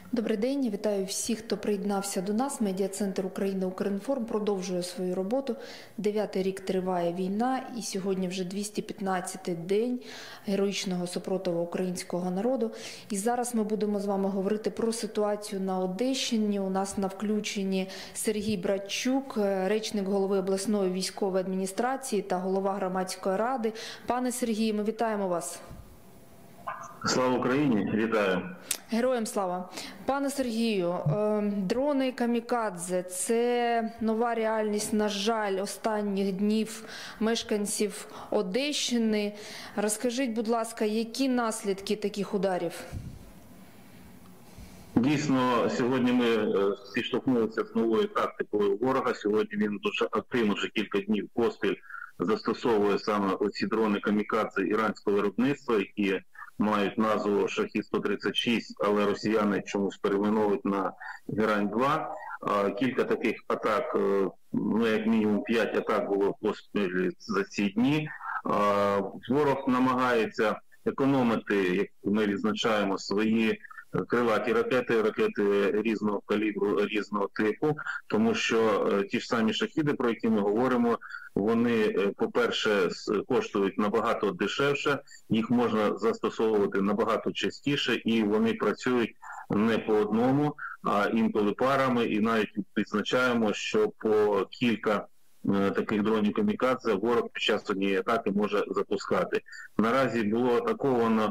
Добрий день, вітаю всіх, хто приєднався до нас. Медіа-центр України «Укрінформ» продовжує свою роботу. 9-й рік триває війна і сьогодні вже 215-й день героїчного супротиву українського народу. І зараз ми будемо з вами говорити про ситуацію на Одещині. У нас на включенні Сергій Братчук, речник голови обласної військової адміністрації та голова громадської ради. Пане Сергію, ми вітаємо вас. Слава Україні! Вітаю! Героям слава! Пане Сергію, дрони камікадзе – це нова реальність, на жаль, останніх днів мешканців Одещини. Розкажіть, будь ласка, які наслідки таких ударів? Дійсно, сьогодні ми зіштовхнулися з новою тактикою ворога. Сьогодні він дуже активно, вже кілька днів поспіль застосовує саме оці дрони камікадзе іранського виробництва, які мають назву «Шахід-136», але росіяни чомусь перейменовують на «Герань-2». Кілька таких атак, ну як мінімум 5 атак було поспіль за ці дні. Ворог намагається економити, як ми відзначаємо, свої крилаті ракети різного калібру, різного типу, тому що ті ж самі шахіди, про які ми говоримо, вони, по-перше, коштують набагато дешевше, їх можна застосовувати набагато частіше, і вони працюють не по одному, а інколи парами, і навіть відзначаємо, що по кілька таких дронів камікадзе ворог під час однієї атаки може запускати. Наразі було атаковано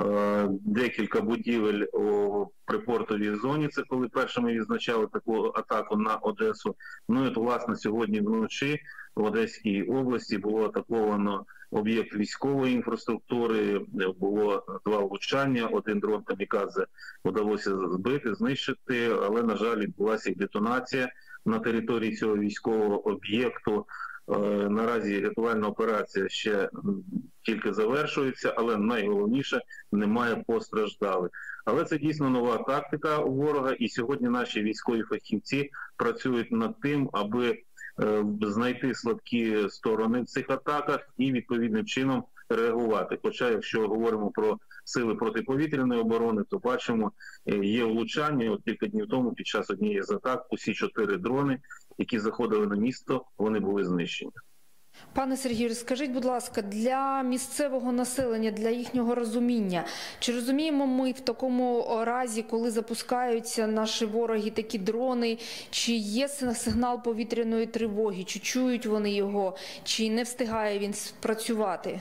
декілька будівель у припортовій зоні, це коли першими відзначали таку атаку на Одесу. Ну і, власне, сьогодні вночі в Одеській області було атаковано об'єкт військової інфраструктури, було 2 влучання, 1 дрон камікадзе вдалося збити, знищити, але, на жаль, відбулася і детонація на території цього військового об'єкту. Наразі рятувальна операція ще тільки завершується, але найголовніше – немає постраждалих. Але це дійсно нова тактика у ворога, і сьогодні наші військові фахівці працюють над тим, аби знайти слабкі сторони в цих атаках і відповідним чином реагувати. Хоча, якщо говоримо про сили протиповітряної оборони, то бачимо, є влучання. От кілька днів тому під час однієї з атак усі 4 дрони, які заходили на місто, вони були знищені. Пане Сергію, скажіть, будь ласка, для місцевого населення, для їхнього розуміння, чи розуміємо ми в такому разі, коли запускаються наші вороги такі дрони, чи є сигнал повітряної тривоги, чи чують вони його, чи не встигає він спрацювати?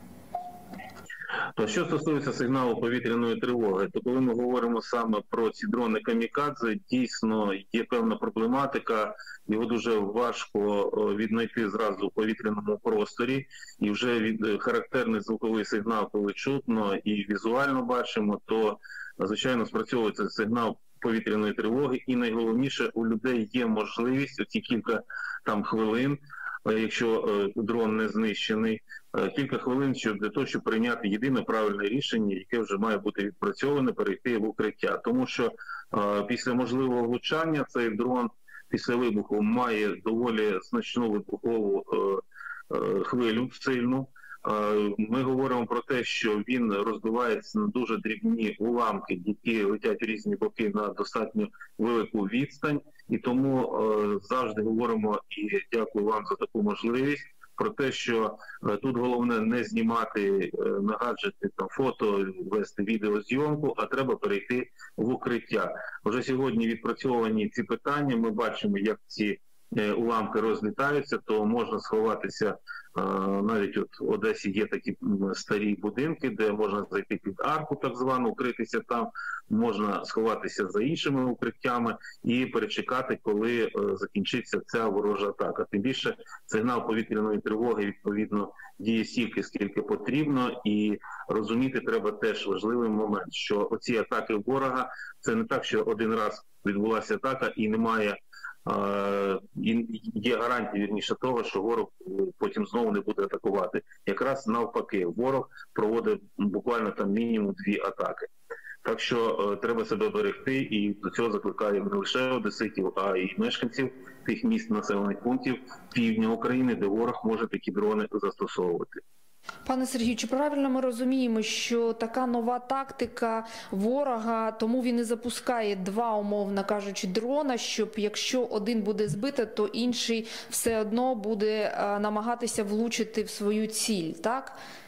То що стосується сигналу повітряної тривоги, то коли ми говоримо саме про ці дрони камікадзе, дійсно є певна проблематика, його дуже важко віднайти зразу в повітряному просторі, і вже характерний звуковий сигнал, коли чутно і візуально бачимо, то, звичайно, спрацьовується сигнал повітряної тривоги, і найголовніше, у людей є можливість оці кілька хвилин, якщо дрон не знищений, кілька хвилин для того, щоб прийняти єдине правильне рішення, яке вже має бути відпрацьоване, перейти в укриття. Тому що після можливого влучання цей дрон після вибуху має доволі значну вибухову хвилю сильну. Ми говоримо про те, що він розбивається на дуже дрібні уламки, які летять в різні боки на достатньо велику відстань. І тому завжди говоримо, і дякую вам за таку можливість, про те, що тут головне не знімати на гаджети фото, вести відеозйомку, а треба перейти в укриття. Вже сьогодні відпрацьовані ці питання, ми бачимо, як ці уламки розлітаються, то можна сховатися, навіть от в Одесі є такі старі будинки, де можна зайти під арку так звану, укритися там, можна сховатися за іншими укриттями і перечекати, коли закінчиться ця ворожа атака. Тим більше сигнал повітряної тривоги, відповідно, діє стільки, скільки потрібно, і розуміти треба теж важливий момент, що оці атаки ворога, це не так, що один раз відбулася атака і немає є гарантія, вірніше, того, що ворог потім знову не буде атакувати. Якраз навпаки, ворог проводить буквально мінімум 2 атаки. Так що треба себе берегти, і до цього закликаю не лише одеситів, а й мешканців тих міст, населених пунктів півдня України, де ворог може такі дрони застосовувати. Пане Сергію, чи правильно ми розуміємо, що така нова тактика ворога, тому він і запускає два, умовно кажучи, дрона, щоб якщо один буде збито, то інший все одно буде намагатися влучити в свою ціль, так?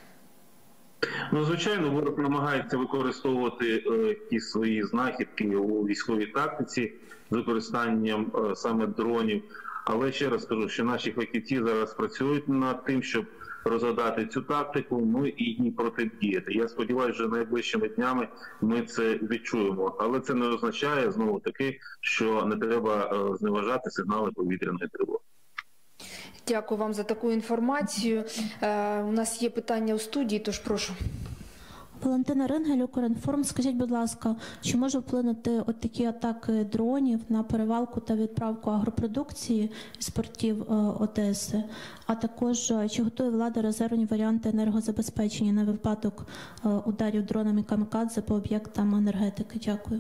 Ну, звичайно, ворог намагається використовувати ті свої знахідки у військовій тактиці з використанням саме дронів. Але ще раз кажу, що наші фахівці зараз працюють над тим, щоб розгадати цю тактику, ну і їй протидіяти. Я сподіваюся, що найближчими днями ми це відчуємо. Але це не означає, знову таки, що не треба зневажати сигнали повітряної тривоги. Дякую вам за таку інформацію. У нас є питання у студії, тож прошу. Валентина Рингель, Укрінформ. Скажіть, будь ласка, чи може вплинути от такі атаки дронів на перевалку та відправку агропродукції з портів Одеси? А також, чи готує влада резервні варіанти енергозабезпечення на випадок ударів дронами камікадзе по об'єктам енергетики? Дякую.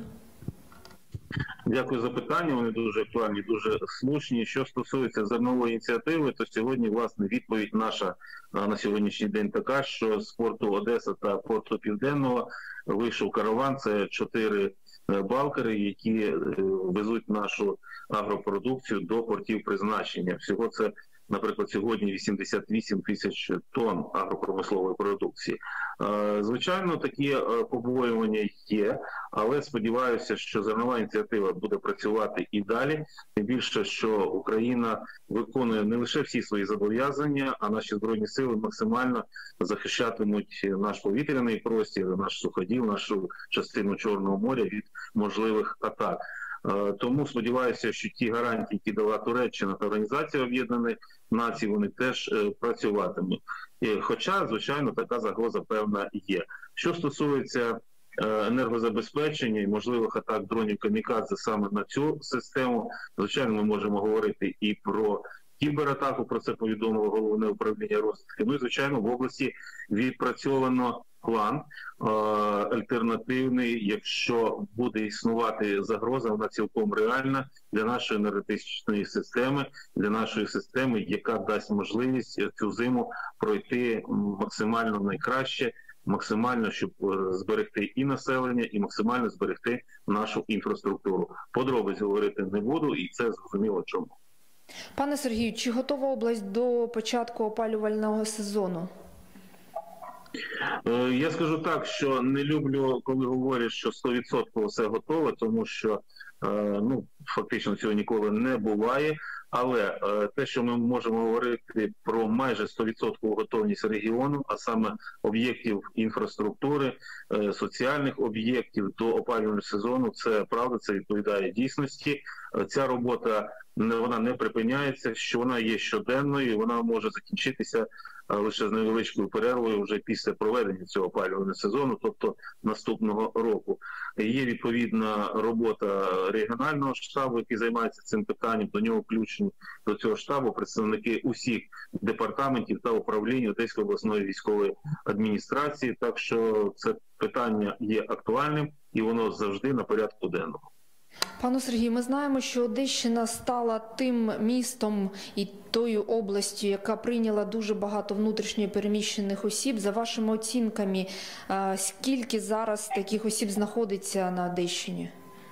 Дякую за питання, вони дуже актуальні, дуже слушні. Що стосується зернової ініціативи, то сьогодні, власне, відповідь наша на сьогоднішній день така, що з порту Одеса та порту Південного вийшов караван, це 4 балкери, які везуть нашу агропродукцію до портів призначення. Всього це, наприклад, сьогодні 88 тисяч тонн агропромислової продукції. Звичайно, такі побоювання є, але сподіваюся, що зернова ініціатива буде працювати і далі. Тим більше, що Україна виконує не лише всі свої зобов'язання, а наші Збройні сили максимально захищатимуть наш повітряний простір, наш суходіл, нашу частину Чорного моря від можливих атак. Тому сподіваюся, що ті гарантії, які дала Туреччина та Організація Об'єднаних Націй, вони теж працюватимуть. Хоча, звичайно, така загроза певна є. Що стосується енергозабезпечення і можливих атак дронів камікадзе саме на цю систему, звичайно, ми можемо говорити і про кібератаку, про це повідомило Головне управління розвідки. Ну і, звичайно, в області відпрацьовано план альтернативний, якщо буде існувати загроза, вона цілком реальна для нашої енергетичної системи, для нашої системи, яка дасть можливість цю зиму пройти максимально найкраще, максимально, щоб зберегти і населення, і максимально зберегти нашу інфраструктуру. Подробиць говорити не буду, і це зрозуміло чому. Пане Сергію, чи готова область до початку опалювального сезону? Я скажу так, що не люблю, коли говорять, що 100% все готове, тому що фактично цього ніколи не буває. Але те, що ми можемо говорити про майже 100% готовність регіону, а саме об'єктів інфраструктури, соціальних об'єктів до опалювального сезону, це правда, це відповідає дійсності. Ця робота, вона не припиняється, що вона є щоденною, і вона може закінчитися лише з невеличкою перервою вже після проведення цього опалювального сезону, тобто наступного року. Є відповідна робота регіонального штабу, який займається цим питанням, до нього включені до цього штабу представники усіх департаментів та управлінь Одеської обласної військової адміністрації, так що це питання є актуальним і воно завжди на порядку денному. Пане Сергію, ми знаємо, що Одещина стала тим містом і тою областю, яка прийняла дуже багато внутрішньо переміщених осіб. За вашими оцінками, скільки зараз таких осіб знаходиться на Одещині?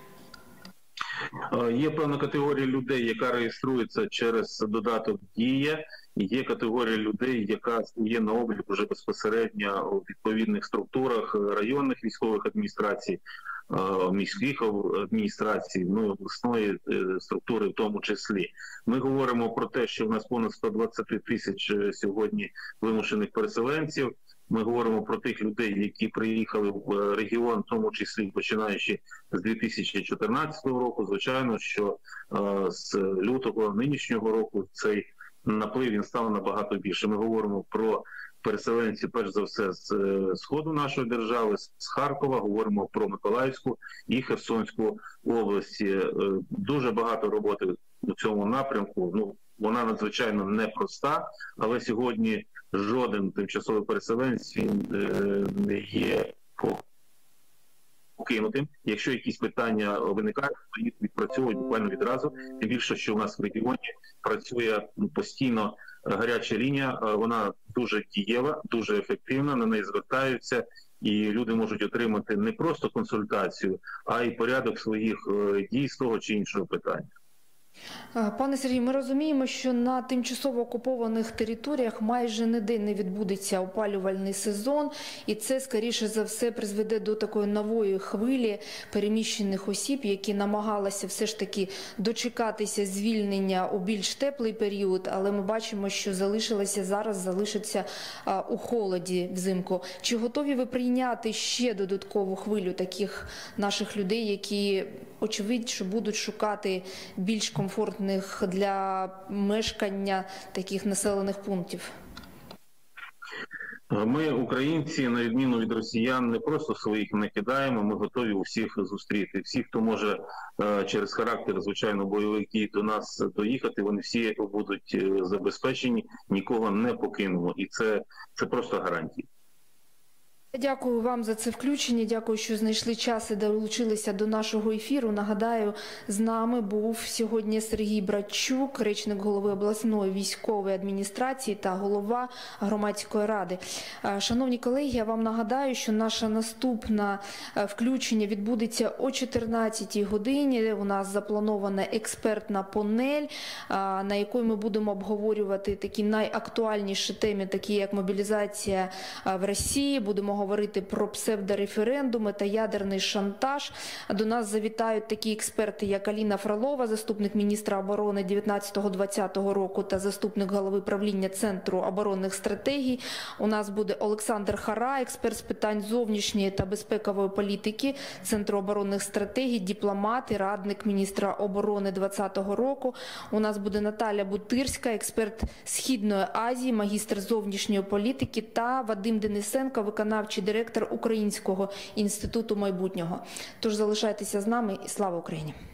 Є певна категорія людей, яка реєструється через додаток «Дія». Є категорія людей, яка є на обліку вже безпосередньо у відповідних структурах районних військових адміністрацій, міських адміністрацій, обласної структури в тому числі. Ми говоримо про те, що в нас понад 120 тисяч сьогодні вимушених переселенців. Ми говоримо про тих людей, які приїхали в регіон, в тому числі починаючи з 2014 року. Звичайно, що з лютого нинішнього року цей наплив він став набагато більше. Ми говоримо про переселенців, перш за все, з сходу нашої держави, з Харкова, говоримо про Миколаївську і Херсонську області. Дуже багато роботи у цьому напрямку. Вона надзвичайно непроста, але сьогодні жоден тимчасовий переселенець він не є покинутим. Якщо якісь питання виникають, то їх відпрацьовують буквально відразу. Тим більше, що у нас в регіоні працює постійно гаряча лінія, вона дуже дієва, дуже ефективна, на неї звертаються, і люди можуть отримати не просто консультацію, а й порядок своїх дій з того чи іншого питання. Пане Сергію, ми розуміємо, що на тимчасово окупованих територіях майже ніде не відбудеться опалювальний сезон, і це, скоріше за все, призведе до такої нової хвилі переміщених осіб, які намагалися все ж таки дочекатися звільнення у більш теплий період, але ми бачимо, що залишиться у холоді взимку. Чи готові ви прийняти ще додаткову хвилю таких наших людей, які, очевидно, що будуть шукати більш комфортних для мешкання таких населених пунктів? Ми, українці, на відміну від росіян, не просто своїх не кидаємо, ми готові усіх зустріти. Всі, хто може через характер, звичайно, бойових дій до нас доїхати, вони всі будуть забезпечені, нікого не покинемо. І це просто гарантія. Дякую вам за це включення, дякую, що знайшли час і долучилися до нашого ефіру. Нагадаю, з нами був сьогодні Сергій Братчук, речник голови обласної військової адміністрації та голова громадської ради. Шановні колеги, я вам нагадаю, що наше наступне включення відбудеться о 14-й годині. У нас запланована експертна панель, на якій ми будемо обговорювати такі найактуальніші теми, такі як мобілізація в Росії, будемо говорити про псевдореферендуми та ядерний шантаж. До нас завітають такі експерти, як Аліна Фролова, заступник міністра оборони 19-20 року та заступник голови правління Центру оборонних стратегій. У нас буде Олександр Хара, експерт з питань зовнішньої та безпекової політики Центру оборонних стратегій, дипломат і радник міністра оборони 20-го року. У нас буде Наталя Бутирська, експерт Східної Азії, магістр зовнішньої політики, та Вадим Денисенко, виконавчий директор Українського інституту майбутнього. Тож залишайтеся з нами і слава Україні!